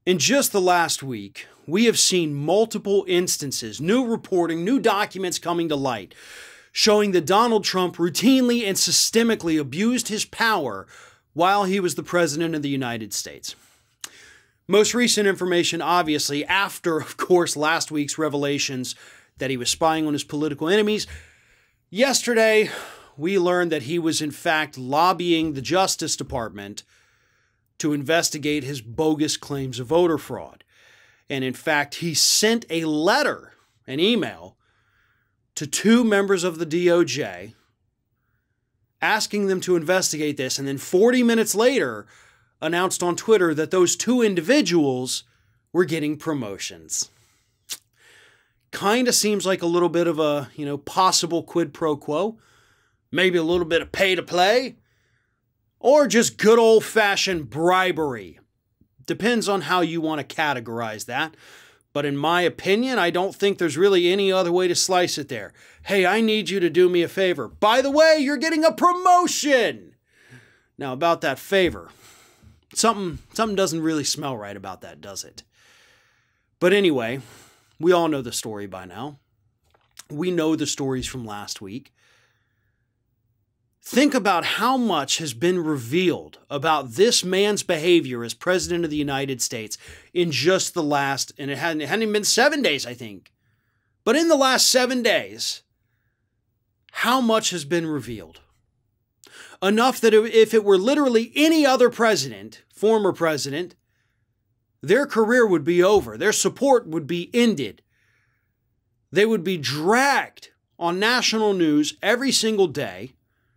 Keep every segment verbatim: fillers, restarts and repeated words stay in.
In just the last week, we have seen multiple instances, new reporting, new documents coming to light, showing that Donald Trump routinely and systemically abused his power while he was the President of the United States. Most recent information, obviously, after, of course, last week's revelations that he was spying on his political enemies. Yesterday, we learned that he was, in fact, lobbying the Justice Department to investigate his bogus claims of voter fraud. And in fact, he sent a letter, an email, to two members of the D O J asking them to investigate this, and then forty minutes later announced on Twitter that those two individuals were getting promotions. Kind of seems like a little bit of a, you know, possible quid pro quo, maybe a little bit of pay to play, or just good old-fashioned bribery. Depends on how you want to categorize that. But in my opinion, I don't think there's really any other way to slice it there. Hey, I need you to do me a favor. By the way, you're getting a promotion! Now, about that favor, something, something doesn't really smell right about that, does it? But anyway, we all know the story by now. We know the stories from last week. Think about how much has been revealed about this man's behavior as President of the United States in just the last, and it hadn't, it hadn't even been seven days, I think. But in the last seven days, how much has been revealed? Enough that if it were literally any other president, former president, their career would be over. Their support would be ended. They would be dragged on national news every single day.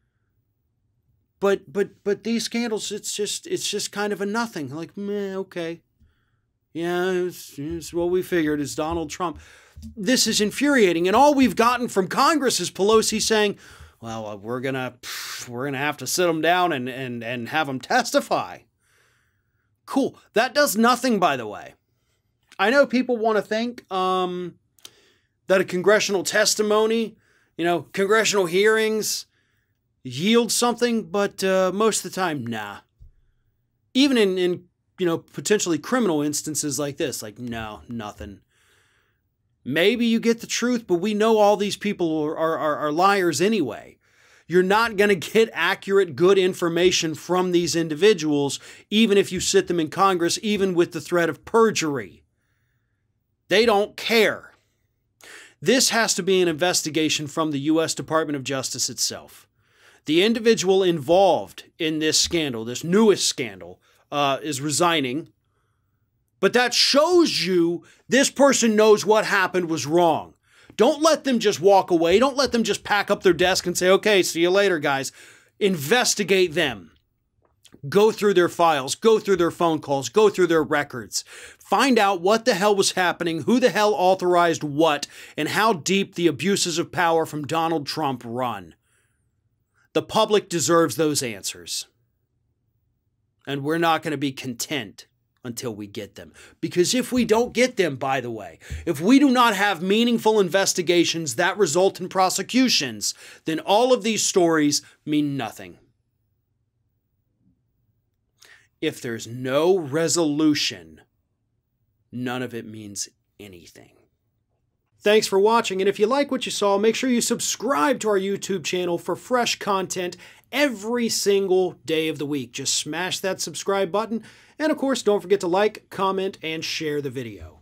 But but but these scandals, it's just it's just kind of a nothing. Like, meh, okay. Yeah, it's, it's what we figured. It's Donald Trump. This is infuriating. And all we've gotten from Congress is Pelosi saying, well, we're gonna we're gonna have to sit them down and and and have them testify. Cool. That does nothing, by the way. I know people want to think um, that a congressional testimony, you know, congressional hearings yield something, but uh, most of the time, nah. Even in, in, you know, potentially criminal instances like this, like, no, nothing. Maybe you get the truth, but we know all these people are, are, are liars anyway. You're not going to get accurate, good information from these individuals, even if you sit them in Congress, even with the threat of perjury. They don't care. This has to be an investigation from the U S Department of Justice itself. The individual involved in this scandal, this newest scandal, uh, is resigning. But that shows you this person knows what happened was wrong. Don't let them just walk away. Don't let them just pack up their desk and say, okay, see you later, guys. Investigate them. Go through their files. Go through their phone calls. Go through their records. Find out what the hell was happening, who the hell authorized what, and how deep the abuses of power from Donald Trump run. The public deserves those answers. And we're not going to be content until we get them. Because if we don't get them, by the way, if we do not have meaningful investigations that result in prosecutions, then all of these stories mean nothing. If there's no resolution, none of it means anything. Thanks for watching, and if you like what you saw, make sure you subscribe to our YouTube channel for fresh content every single day of the week. Just smash that subscribe button, and of course, don't forget to like, comment, and share the video.